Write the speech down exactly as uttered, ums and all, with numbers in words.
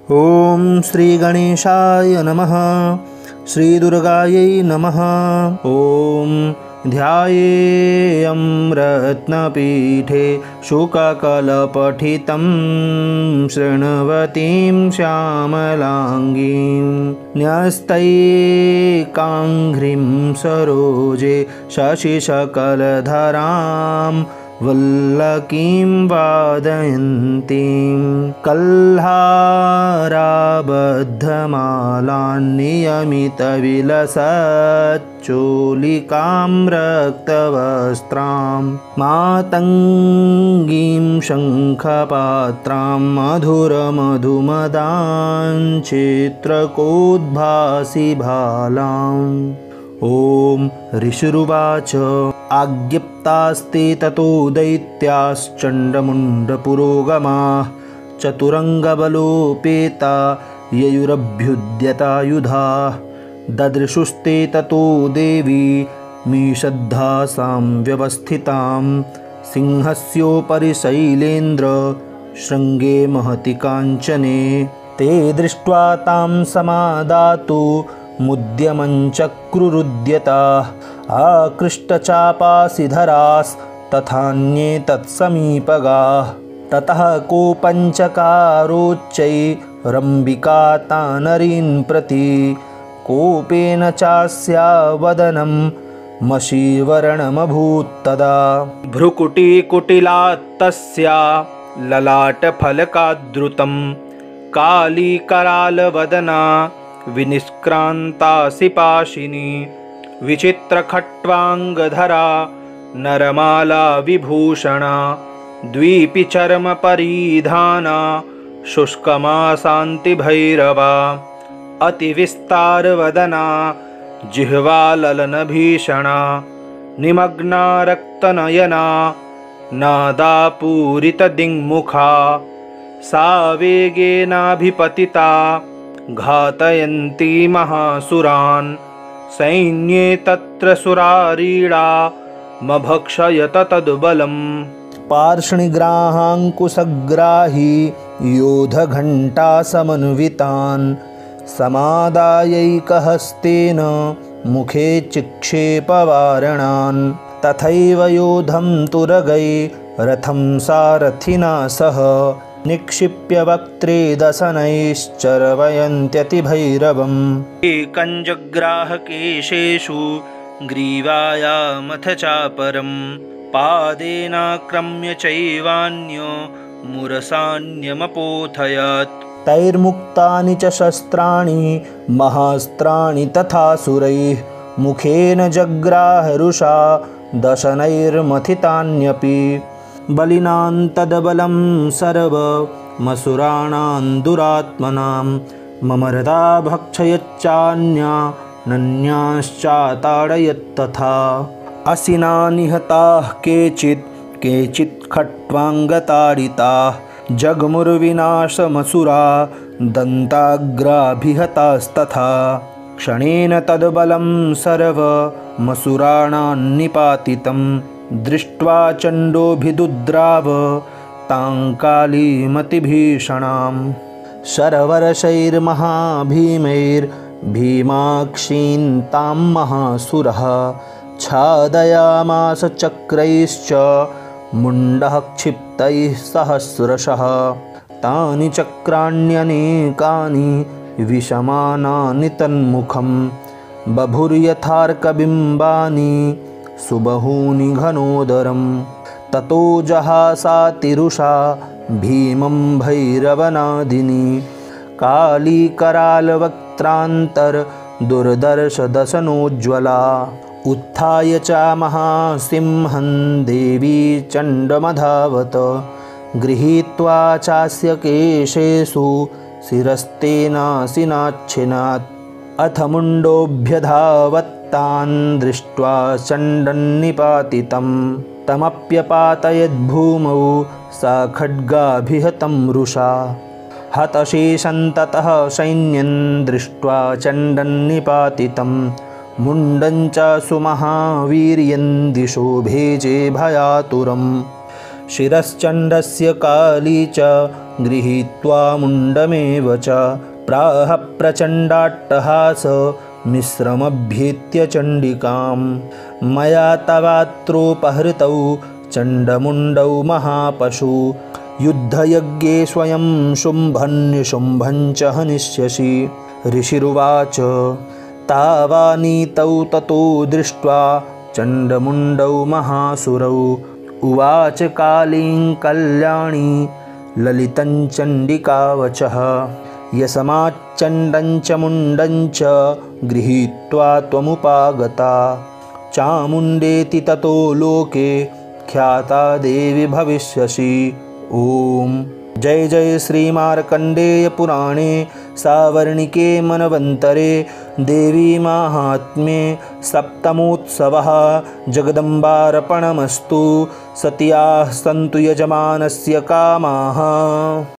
ॐ श्रीगणेशाय नमः। श्रीदुर्गायै नमः। ॐ ध्यायेयं रत्नपीठे शुककलपठितं शृण्वतीं श्यामलाङ्गीं न्यस्तैकाङ्घ्रिं सरोजे शशिशकलधरां वल्लकीं वादयन्तीं कल्हाराबद्धमालान्नियमितविलसच्चोलिकां रक्तवस्त्रां मातङ्गीं शङ्खपात्रां मधुरमधुमदां चित्रकोद्भासिभालाम्। ॐ ऋषिरुवाच आज्ञप्तास्ते ततो दैत्याश्चण्डमुण्डपुरोगमाः चतुरङ्गबलोपेता ययुरभ्युद्यतायुधाः ददृशुस्ते ततो देवी मीषद्धासां व्यवस्थितां सिंहस्योपरि शैलेन्द्र शृङ्गे महति काञ्चने ते दृष्ट्वा तां समादातु मुद्यमञ्चक्रुरुद्यताः आकृष्टचापासिधरास्तथान्ये तत्समीपगाः ततः कोपञ्चकारोच्चैरम्बिका तानरीन् प्रति कोपेन चास्या वदनं मषीवर्णमभूत्तदा भ्रुकुटीकुटिलात्तस्या ललाटफलकाद्रुतं कालीकरालवदना विनिष्क्रान्तासि पाशिनी विचित्रखट्वाङ्गधरा नरमाला विभूषणा द्वीपि चर्मपरिधाना शुष्कमासान्तिभैरवा अतिविस्तारवदना जिह्वाललनभीषणा निमग्ना रक्तनयना नादापूरितदिङ्मुखा सा वेगेनाभिपतिता घातयन्ती महासुरान् सैन्ये तत्र सुरारीडा मभक्षयत तद्बलम् पार्ष्णिग्राहाङ्कुशग्राही योधघण्टासमन्वितान् समादायैकहस्तेन मुखे चिक्षेपवारणान् तथैव योधं तुरगै रथं सारथिना सह निक्षिप्य वक्त्रे दशनैश्चर्वयन्त्यतिभैरवम् एकञ्जग्राहकेशेषु ग्रीवायामथ चापरं पादेनाक्रम्य चैवान्यो मुरसान्यमपोथयत् तैर्मुक्तानि च शस्त्राणि महास्त्राणि तथासुरैः मुखेन जग्राहरुषा दशनैर्मथितान्यपि बलिनां तद्बलं सर्वमसुराणां दुरात्मनां ममरदा भक्षयच्चान्या नन्याश्चाताडयत्तथा असिना निहताः केचित् केचित् खट्वाङ्गताडिताः जग्मुर्विनाशमसुरा दन्ताग्राभिहतास्तथा क्षणेन तद्बलं सर्वमसुराणां निपातितं दृष्ट्वा चण्डोभिदुद्राव तां कालीमतिभीषणां शरवर्षैर्महाभीमैर्भीमाक्षीं तां महासुरः छादयामास चक्रैश्च मुण्डः क्षिप्तैः सहस्रशः तानि चक्राण्यनेकानि विषमानानि तन्मुखं बभुर्यथार्कबिम्बानि सुबहूनि घनोदरं ततो जहासातिरुषा भीमं भैरवनादिनी कालीकरालवक्त्रान्तर्दुर्दर्शदशनोज्ज्वला उत्थाय च महासिंहं देवी चण्डमधावत गृहीत्वा चास्य केशेषु शिरस्तेनासिनाच्छिनात् अथ मुण्डोऽभ्यधावत्तान् दृष्ट्वा चण्डन्निपातितं तमप्यपातयद्भूमौ सा खड्गाभिहतं रुषा हतशेषं ततः सैन्यं दृष्ट्वा चण्डन्निपातितं मुण्डं च सुमहावीर्यं दिशो भेजे भयातुरम् शिरश्चण्डस्य काली च गृहीत्वा मुण्डमेव च प्राह प्रचण्डाट्टहास मिश्रमभ्येत्य चण्डिकां मया तवात्रोपहृतौ चण्डमुण्डौ महापशु युद्धयज्ञे स्वयं शुम्भन्निशुम्भं च हनिष्यसि। ऋषिरुवाच तावानीतौ ततो दृष्ट्वा चण्डमुण्डौ महासुरौ उवाच कालीं कल्याणी ललितं चण्डिकावचः यसमाच्चण्डं च मुण्डं च गृहीत्वा त्वमुपागता चामुण्डेति ततो लोके ख्याता देवी भविष्यसि। ॐ जय जय श्रीमार्कण्डेय पुराणे सावर्णिके मनवन्तरे देवी माहात्म्ये सप्तमोत्सवः जगदम्बार्पणमस्तु। सत्याः सन्तु यजमानस्य कामाः।